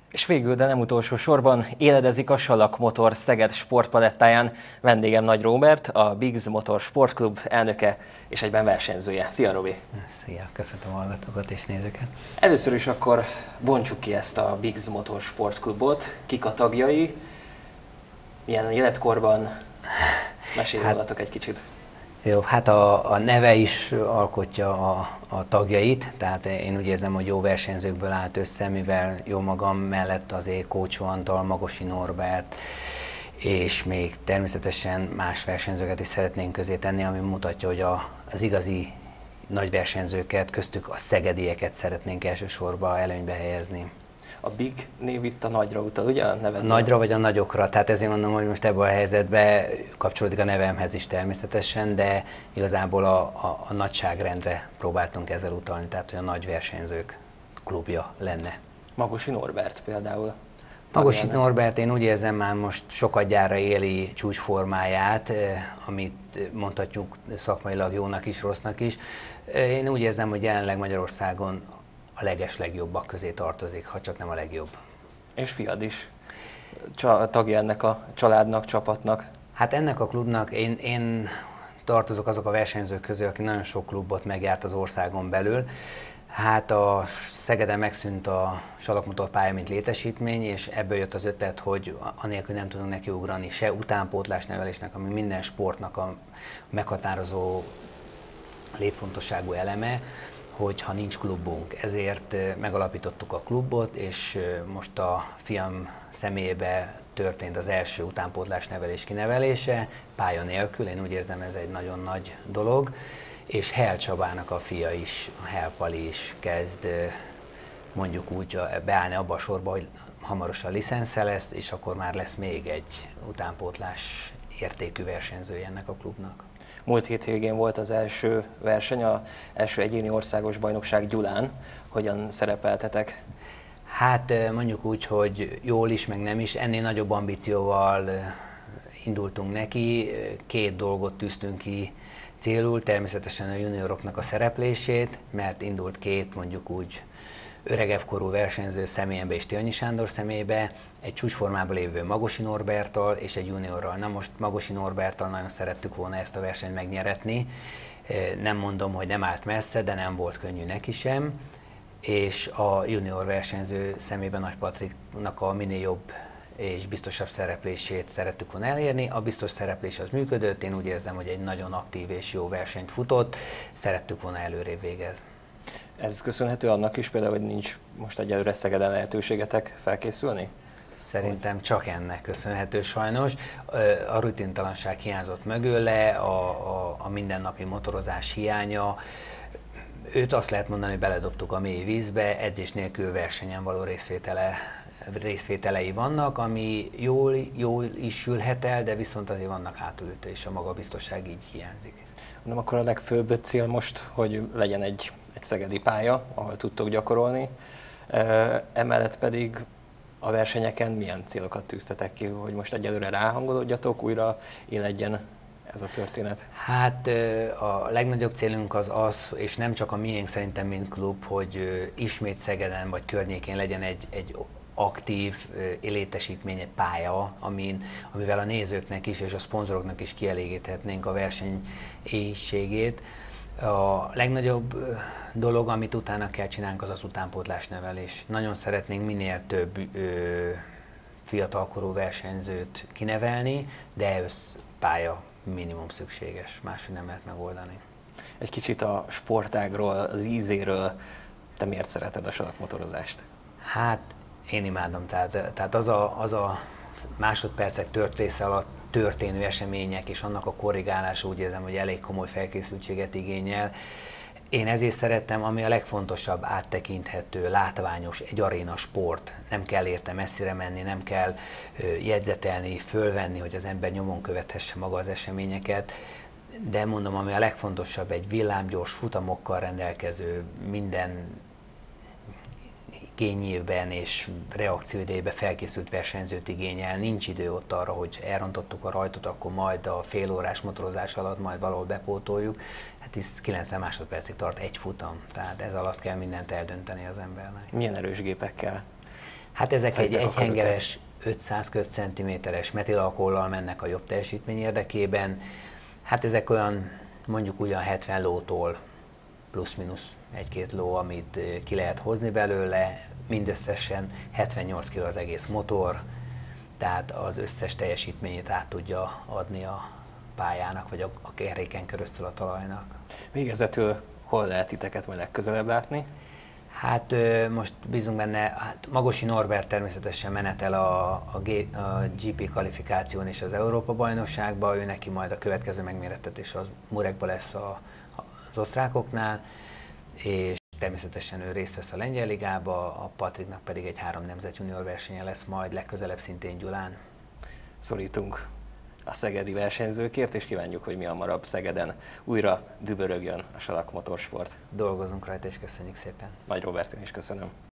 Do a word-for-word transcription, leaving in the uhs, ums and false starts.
És végül, de nem utolsó sorban éledezik a Salak Motor Szeged sportpalettáján. Vendégem Nagy Róbert, a Bigz Motor Sportklub elnöke és egyben versenyzője. Szia, Robi! Szia, köszöntöm a hallgatókat és nézőket! Először is akkor bontsuk ki ezt a Bigz Motor Sportklubot. Kik a tagjai? Milyen életkorban? Mesélj hát, rólatok egy kicsit. Jó, hát a, a neve is alkotja a, a tagjait, tehát én úgy érzem, hogy jó versenyzőkből állt össze, mivel jó magam mellett azért Kócsó Antal, Magosi Norbert, és még természetesen más versenyzőket is szeretnénk közé tenni, ami mutatja, hogy a, az igazi nagy versenyzőket, köztük a szegedieket szeretnénk elsősorban előnybe helyezni. A Big név itt a nagyra utal, ugye a neved? A nagyra vagy a nagyokra, tehát ezért mondom, hogy most ebben a helyzetben kapcsolódik a nevemhez is természetesen, de igazából a, a, a nagyságrendre próbáltunk ezzel utalni, tehát hogy a nagy versenyzők klubja lenne. Magosi Norbert például. Magosi Norbert, én úgy érzem, már most sokadjára éli csúcsformáját, amit mondhatjuk szakmailag jónak is, rossznak is. Én úgy érzem, hogy jelenleg Magyarországon a legeslegjobbak közé tartozik, ha csak nem a legjobb. És fiad is Csa, tagja ennek a családnak, csapatnak? Hát ennek a klubnak én, én tartozok azok a versenyzők közé, aki nagyon sok klubot megjárt az országon belül. Hát a Szegeden megszűnt a Salak pálya, mint létesítmény, és ebből jött az ötlet, hogy anélkül nem tudunk nekiugrani se utánpótlás nevelésnek, ami minden sportnak a meghatározó létfontosságú eleme, hogyha nincs klubunk. Ezért megalapítottuk a klubot, és most a fiam személyébe történt az első utánpótlás nevelés kinevelése, pálya nélkül, én úgy érzem, ez egy nagyon nagy dolog, és Hell Csabának a fia is, Hell Pali is kezd mondjuk úgy beállni abba a sorba, hogy hamarosan licensze lesz, és akkor már lesz még egy utánpótlás értékű versenyzője ennek a klubnak. Múlt hét végén volt az első verseny, az első egyéni országos bajnokság Gyulán. Hogyan szerepeltetek? Hát mondjuk úgy, hogy jól is, meg nem is. Ennél nagyobb ambícióval indultunk neki. Két dolgot tűztünk ki célul, természetesen a junioroknak a szereplését, mert indult két mondjuk úgy öregebb korú versenyző személyembe és Tihanyi Sándor személybe, egy csúcsformában lévő Magosi Norberttal és egy juniorral. Na most Magosi Norberttal nagyon szerettük volna ezt a versenyt megnyeretni. Nem mondom, hogy nem állt messze, de nem volt könnyű neki sem. És a junior versenyző személyben Nagy Patriknak a minél jobb és biztosabb szereplését szerettük volna elérni. A biztos szereplés az működött, én úgy érzem, hogy egy nagyon aktív és jó versenyt futott, szerettük volna előrébb végezni. Ez köszönhető annak is például, hogy nincs most egyelőre Szegeden lehetőségetek felkészülni? Szerintem csak ennek köszönhető sajnos. A rutintalanság hiányzott mögöle, a, a, a mindennapi motorozás hiánya. Őt azt lehet mondani, hogy beledobtuk a mély vízbe, edzés nélkül versenyen való részvétele, részvételei vannak, ami jól, jól is sülhet el, de viszont azért vannak hátulütő, és a magabiztosság így hiányzik. Nem, akkor a legfőbb cél most, hogy legyen egy, egy szegedi pálya, ahol tudtok gyakorolni. Emellett pedig a versenyeken milyen célokat tűztetek ki, hogy most egyelőre ráhangolódjatok, újra éledjen ez a történet? Hát a legnagyobb célunk az az, és nem csak a miénk szerintem, mint klub, hogy ismét Szegeden vagy környékén legyen egy, egy aktív létesítmény, egy pálya, amin, amivel a nézőknek is és a szponzoroknak is kielégíthetnénk a verseny éhségét. A legnagyobb dolog, amit utána kell csinálnunk, az az utánpótlás nevelés. Nagyon szeretnénk minél több ö, fiatalkorú versenyzőt kinevelni, de ehhez pálya minimum szükséges, máshogy nem lehet megoldani. Egy kicsit a sportágról, az ízéről, te miért szereted a salakmotorozást? Hát én imádom, tehát, tehát az, a, az a másodpercek tört része alatt történő események és annak a korrigálása, úgy érzem, hogy elég komoly felkészültséget igényel. Én ezért szerettem, ami a legfontosabb, áttekinthető, látványos, egy aréna sport. Nem kell érte messzire menni, nem kell jegyzetelni, fölvenni, hogy az ember nyomon követhesse maga az eseményeket. De mondom, ami a legfontosabb, egy villámgyors futamokkal rendelkező, minden igényében és reakcióidejében felkészült versenyzőt igényel. Nincs idő ott arra, hogy elrontottuk a rajtot, akkor majd a fél órás motorozás alatt majd valahol bepótoljuk. Hát ez kilencven másodpercig tart egy futam, tehát ez alatt kell mindent eldönteni az embernek. Milyen erős gépekkel? Hát ezek egy Szedtek a egyhengeres, ötszáz köbcentiméteres metilalkohollal mennek a jobb teljesítmény érdekében. Hát ezek olyan, mondjuk ugyan hetven lótól plusz-minusz egy-két ló, amit ki lehet hozni belőle, mindösszesen hetvennyolc kiló az egész motor, tehát az összes teljesítményét át tudja adni a pályának, vagy a, a keréken keresztül a talajnak. Végezetül hol lehet titeket majd legközelebb látni? Hát most bízunk benne, hát Magosi Norbert természetesen menetel a, a, G, a gé pé kvalifikáción és az Európa-bajnokságban, ő neki majd a következő megmérettetés az Murekban lesz a, az osztrákoknál, és természetesen ő részt vesz a Lengyel Ligába, a Patriknak pedig egy három nemzet junior versenye lesz majd legközelebb szintén Gyulán. Szorítunk a szegedi versenyzőkért, és kívánjuk, hogy mi hamarabb Szegeden újra dübörögjön a Salak Motorsport. Dolgozunk rajta, és köszönjük szépen. Nagy Robert, én is köszönöm.